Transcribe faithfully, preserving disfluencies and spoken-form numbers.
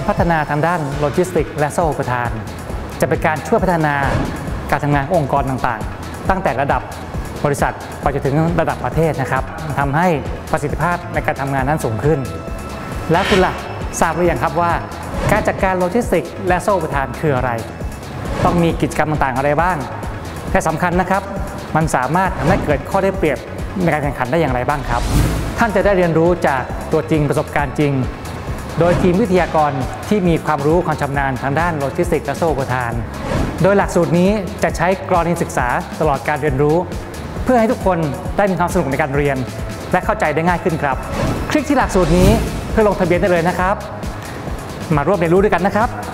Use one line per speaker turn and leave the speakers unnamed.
พัฒนาทางด้านโลจิสติกส์และโซ่อุปทานจะเป็นการช่วยพัฒนาการทำงานขององค์กรต่างๆตั้งแต่ระดับบริษัทไปจนถึงระดับประเทศนะครับทำให้ประสิทธิภาพในการทำงานนั้นสูงขึ้นและคุณล่ะทราบหรือยังครับว่าการจัดการโลจิสติกส์และโซ่อุปทานคืออะไรต้องมีกิจกรรมต่างๆอะไรบ้างและสำคัญนะครับมันสามารถทำให้เกิดข้อได้เปรียบในการแข่งขันได้อย่างไรบ้างครับท่านจะได้เรียนรู้จากตัวจริงประสบการณ์จริงโดยทีมวิทยากรที่มีความรู้ความชำนาญทางด้านโลจิสติกส์และโซ่อุปทานโดยหลักสูตรนี้จะใช้กรณีศึกษาตลอดการเรียนรู้เพื่อให้ทุกคนได้มีความสนุกในการเรียนและเข้าใจได้ง่ายขึ้นครับคลิกที่หลักสูตรนี้เพื่อลงทะเบียนได้เลยนะครับมาร่วมเรียนรู้ด้วยกันนะครับ